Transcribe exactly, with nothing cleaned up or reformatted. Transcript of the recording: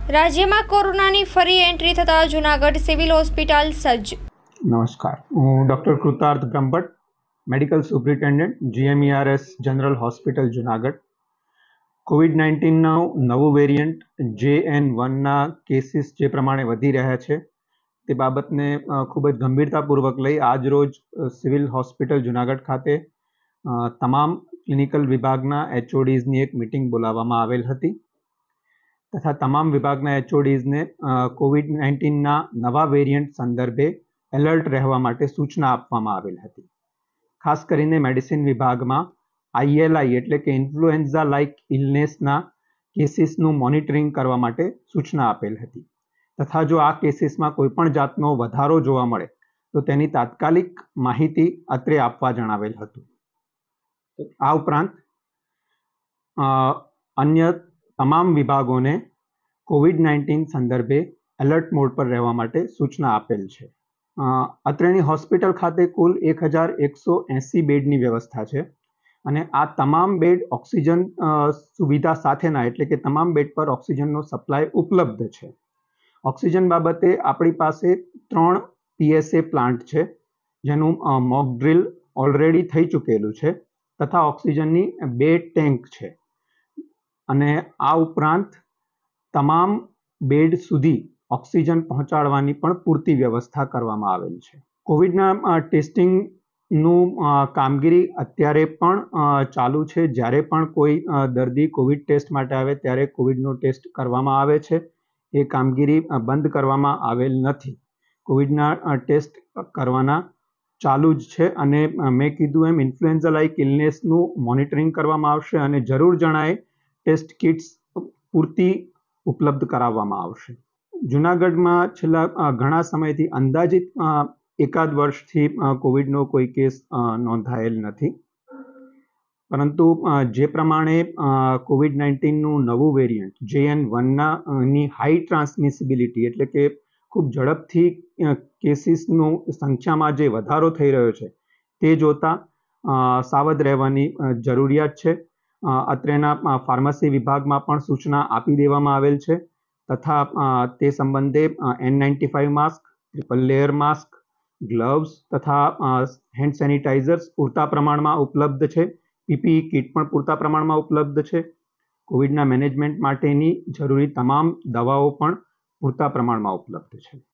રાજ્યમાં કોરોનાની ફરી એન્ટ્રી થતાં જૂનાગઢ સિવિલ હોસ્પિટલ સજ્જ. નમસ્કાર, હું doctor Krutarth Brahmbhatt, medical superintendent, GMERS general hospital Junagadh. Covid નાઇન્ટીનનું નવું વેરિયન્ટ જે એન વનના કેસીસ જે પ્રમાણે વધી રહ્યા છે તે બાબતને ખૂબ જ ગંભીરતાપૂર્વક લઈ આજરોજ સિવિલ હોસ્પિટલ જૂનાગઢ ખાતે તમામ ક્લિનિકલ વિભાગના એચઓડીઝની એક મિટિંગ બોલાવવામાં આવેલ હતી તથા તમામ વિભાગના એચઓડીઝને કોવિડ નાઇન્ટીનના નવા વેરિયન્ટ સંદર્ભે એલર્ટ રહેવા માટે સૂચના આપવામાં આવેલ હતી. ખાસ કરીને મેડિસિન વિભાગમાં આઈએલઆઈ એટલે કે ઇન્ફ્લુએન્ઝા લાઇક ઇલનેસના કેસીસનું મોનિટરિંગ કરવા માટે સૂચના આપેલ હતી તથા જો આ કેસીસમાં કોઈપણ જાતનો વધારો જોવા મળે તો તેની તાત્કાલિક માહિતી અત્રે આપવા જણાવેલ હતું. આ ઉપરાંત અન્ય તમામ વિભાગોને કોવિડ નાઇન્ટીન સંદર્ભે એલર્ટ મોડ પર રહેવા માટે સૂચના આપેલ છે. અત્રેની હોસ્પિટલ ખાતે કુલ એક હજાર એકસો એંસી બેડની વ્યવસ્થા છે અને આ તમામ બેડ ઓક્સિજન સુવિધા સાથેના એટલે કે તમામ બેડ પર ઓક્સિજનનો સપ્લાય ઉપલબ્ધ છે. ઓક્સિજન બાબતે આપણી પાસે ત્રણ પીએસએ પ્લાન્ટ છે જેનું મોક ડ્રીલ ઓલરેડી થઈ ચૂકેલું છે તથા ઓક્સિજનની બે ટેન્ક છે અને આ ઉપરાંત તમામ બેડ સુધી ઓક્સિજન પહોંચાડવાની પણ પૂરતી વ્યવસ્થા કરવામાં આવેલ છે. કોવિડના ટેસ્ટિંગનું કામગીરી અત્યારે પણ ચાલુ છે. જ્યારે પણ કોઈ દર્દી કોવિડ ટેસ્ટ માટે આવે ત્યારે કોવિડનો ટેસ્ટ કરવામાં આવે છે. એ કામગીરી બંધ કરવામાં આવેલ નથી. કોવિડના ટેસ્ટ કરવાના ચાલુ જ છે અને મેં કીધું એમ ઇન્ફ્લુએન્ઝા લાઇક ઇલનેસનું મોનિટરિંગ કરવામાં આવશે અને જરૂર જણાય ટેસ્ટ કિટ્સ પૂરતી ઉપલબ્ધ કરાવવામાં આવશે. જૂનાગઢમાં છેલ્લા ઘણા સમયથી અંદાજિત એકાદ વર્ષથી કોવિડનો કોઈ કેસ નોંધાયેલ નથી, પરંતુ જે પ્રમાણે કોવિડ નાઇન્ટીનનું નવું વેરિયન્ટ જે એન વનના ની હાઈ ટ્રાન્સમિસિબિલિટી એટલે કે ખૂબ ઝડપથી કેસીસનું સંખ્યામાં જે વધારો થઈ રહ્યો છે તે જોતા સાવધ રહેવાની જરૂરિયાત છે. અત્રેના ફાર્મસી વિભાગમાં પણ સૂચના આપી દેવામાં આવેલ છે તથા તે સંબંધે N ninety five mask, triple layer mask, gloves તથા હેન્ડ સેનિટાઇઝર્સ પૂરતા પ્રમાણમાં ઉપલબ્ધ છે. પીપીઈ કિટ પણ પૂરતા પ્રમાણમાં ઉપલબ્ધ છે. કોવિડના મેનેજમેન્ટ માટેની જરૂરી તમામ દવાઓ પણ પૂરતા પ્રમાણમાં ઉપલબ્ધ છે.